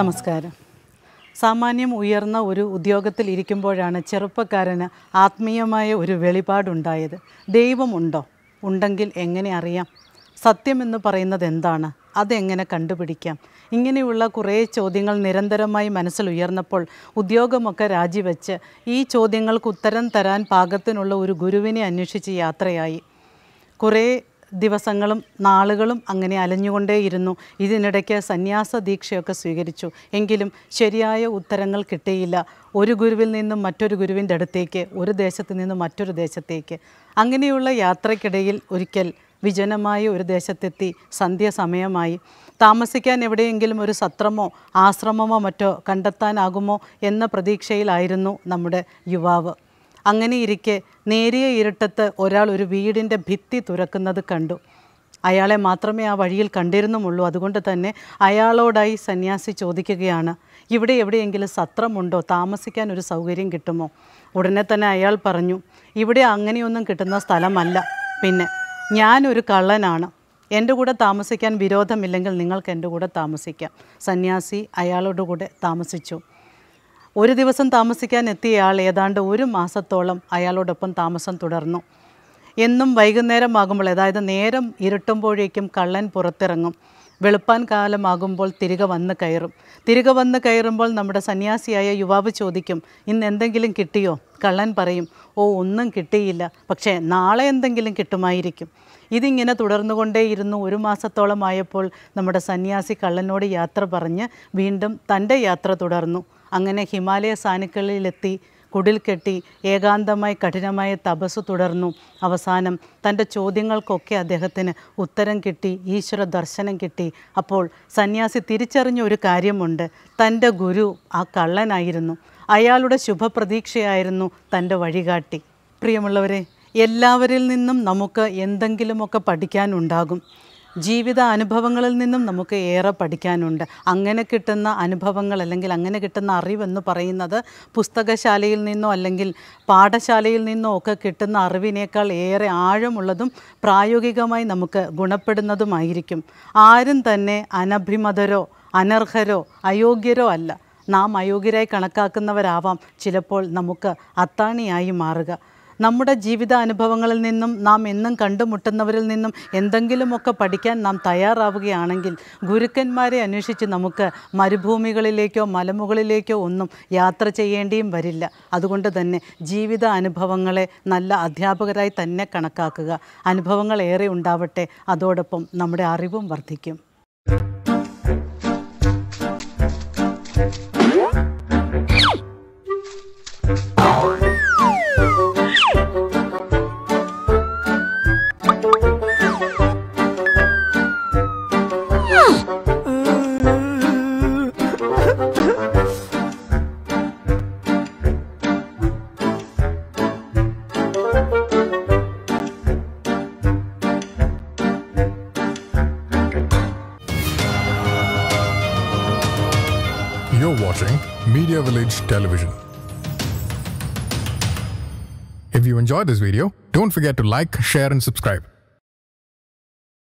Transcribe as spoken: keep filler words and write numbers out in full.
നമസ്കാരം. സാമാന്യം ഉയർന്ന ഒരു ഉദ്യോഗത്തിൽ ഇരിക്കുമ്പോഴാണ് ചെറുപ്പക്കാരന് ആത്മീയമായ ഒരു വെളിപാടുണ്ടായത്. ദൈവമുണ്ടോ? ഉണ്ടെങ്കിൽ എങ്ങനെ അറിയാം? സത്യമെന്ന് പറയുന്നത് എന്താണ്? അതെങ്ങനെ കണ്ടുപിടിക്കാം? ഇങ്ങനെയുള്ള കുറേ ചോദ്യങ്ങൾ നിരന്തരമായി മനസ്സിൽ ഉയർന്നപ്പോൾ ഉദ്യോഗമൊക്കെ രാജിവെച്ച് ഈ ചോദ്യങ്ങൾക്ക് ഉത്തരം തരാൻ പാകത്തിനുള്ള ഒരു ഗുരുവിനെ അന്വേഷിച്ച് യാത്രയായി. കുറേ ദിവസങ്ങളും നാളുകളും അങ്ങനെ അലഞ്ഞുകൊണ്ടേയിരുന്നു. ഇതിനിടയ്ക്ക് സന്യാസ ദീക്ഷയൊക്കെ സ്വീകരിച്ചു. എങ്കിലും ശരിയായ ഉത്തരങ്ങൾ കിട്ടിയില്ല. ഒരു ഗുരുവിൽ നിന്നും മറ്റൊരു ഗുരുവിൻ്റെ അടുത്തേക്ക്, ഒരു ദേശത്ത് നിന്നും മറ്റൊരു ദേശത്തേക്ക്. അങ്ങനെയുള്ള യാത്രയ്ക്കിടയിൽ ഒരിക്കൽ വിജനമായ ഒരു ദേശത്തെത്തി. സന്ധ്യാസമയമായി. താമസിക്കാൻ എവിടെയെങ്കിലും ഒരു സത്രമോ ആശ്രമമോ മറ്റോ കണ്ടെത്താനാകുമോ എന്ന പ്രതീക്ഷയിലായിരുന്നു നമ്മുടെ യുവാവ്. അങ്ങനെയിരിക്കെ നേരിയ ഇരുട്ടത്ത് ഒരാൾ ഒരു വീടിൻ്റെ ഭിത്തി തുറക്കുന്നത് കണ്ടു. അയാളെ മാത്രമേ ആ വഴിയിൽ കണ്ടിരുന്നുമുള്ളൂ. അതുകൊണ്ട് തന്നെ അയാളോടായി സന്യാസി ചോദിക്കുകയാണ്, ഇവിടെ എവിടെയെങ്കിലും സത്രമുണ്ടോ? താമസിക്കാൻ ഒരു സൗകര്യം കിട്ടുമോ? ഉടനെ തന്നെ അയാൾ പറഞ്ഞു, ഇവിടെ അങ്ങനെയൊന്നും കിട്ടുന്ന സ്ഥലമല്ല. പിന്നെ ഞാനൊരു കള്ളനാണ്. എൻ്റെ കൂടെ താമസിക്കാൻ വിരോധമില്ലെങ്കിൽ നിങ്ങൾക്ക് എൻ്റെ കൂടെ താമസിക്കാം. സന്യാസി അയാളോട് കൂടെ താമസിച്ചു. ഒരു ദിവസം താമസിക്കാൻ എത്തിയയാൾ ഏതാണ്ട് ഒരു മാസത്തോളം അയാളോടൊപ്പം താമസം തുടർന്നു. എന്നും വൈകുന്നേരമാകുമ്പോൾ, അതായത് നേരം ഇരുട്ടുമ്പോഴേക്കും കള്ളൻ പുറത്തിറങ്ങും. വെളുപ്പാൻ കാലമാകുമ്പോൾ തിരികെ വന്ന് കയറും. തിരികെ വന്ന് കയറുമ്പോൾ നമ്മുടെ സന്യാസിയായ യുവാവ് ചോദിക്കും, ഇന്ന് എന്തെങ്കിലും കിട്ടിയോ? കള്ളൻ പറയും, ഓ ഒന്നും കിട്ടിയില്ല, പക്ഷേ നാളെ എന്തെങ്കിലും കിട്ടുമായിരിക്കും. ഇതിങ്ങനെ തുടർന്നുകൊണ്ടേയിരുന്നു. ഒരു മാസത്തോളമായപ്പോൾ നമ്മുടെ സന്യാസി കള്ളനോട് യാത്ര പറഞ്ഞ് വീണ്ടും തൻ്റെ യാത്ര തുടർന്നു. അങ്ങനെ ഹിമാലയ സാനുക്കളിലെത്തി കുടിൽ കെട്ടി ഏകാന്തമായി കഠിനമായ തപസ് തുടർന്നു. അവസാനം തൻ്റെ ചോദ്യങ്ങൾക്കൊക്കെ അദ്ദേഹത്തിന് ഉത്തരം കിട്ടി, ഈശ്വര ദർശനം കിട്ടി. അപ്പോൾ സന്യാസി തിരിച്ചറിഞ്ഞ ഒരു കാര്യമുണ്ട്, തൻ്റെ ഗുരു ആ കള്ളനായിരുന്നു. അയാളുടെ ശുഭപ്രതീക്ഷയായിരുന്നു തൻ്റെ വഴികാട്ടി. പ്രിയമുള്ളവരെ, എല്ലാവരിൽ നിന്നും നമുക്ക് എന്തെങ്കിലുമൊക്കെ പഠിക്കാനുണ്ടാകും. ജീവിത അനുഭവങ്ങളിൽ നിന്നും നമുക്ക് ഏറെ പഠിക്കാനുണ്ട്. അങ്ങനെ കിട്ടുന്ന അനുഭവങ്ങൾ അല്ലെങ്കിൽ അങ്ങനെ കിട്ടുന്ന അറിവെന്ന് പറയുന്നത് പുസ്തകശാലയിൽ നിന്നോ അല്ലെങ്കിൽ പാഠശാലയിൽ നിന്നോ ഒക്കെ കിട്ടുന്ന അറിവിനേക്കാൾ ഏറെ ആഴമുള്ളതും പ്രായോഗികമായി നമുക്ക് ഗുണപ്പെടുന്നതുമായിരിക്കും. ആരും തന്നെ അനഭിമതരോ അനർഹരോ അയോഗ്യരോ അല്ല. നാം അയോഗ്യരായി കണക്കാക്കുന്നവരാവാം ചിലപ്പോൾ നമുക്ക് അത്താണിയായി മാറുക. നമ്മുടെ ജീവിതാനുഭവങ്ങളിൽ നിന്നും നാം എന്നും കണ്ടുമുട്ടുന്നവരിൽ നിന്നും എന്തെങ്കിലുമൊക്കെ പഠിക്കാൻ നാം തയ്യാറാവുകയാണെങ്കിൽ ഗുരുക്കന്മാരെ അന്വേഷിച്ച് നമുക്ക് മരുഭൂമികളിലേക്കോ മലമുകളിലേക്കോ ഒന്നും യാത്ര ചെയ്യേണ്ടിയും വരില്ല. അതുകൊണ്ട് തന്നെ ജീവിത അനുഭവങ്ങളെ നല്ല അധ്യാപകരായി തന്നെ കണക്കാക്കുക. അനുഭവങ്ങൾ ഏറെ ഉണ്ടാവട്ടെ, അതോടൊപ്പം നമ്മുടെ അറിവും വർദ്ധിക്കും. You're watching Media Village Television. If you enjoyed this video, don't forget to like, share and subscribe.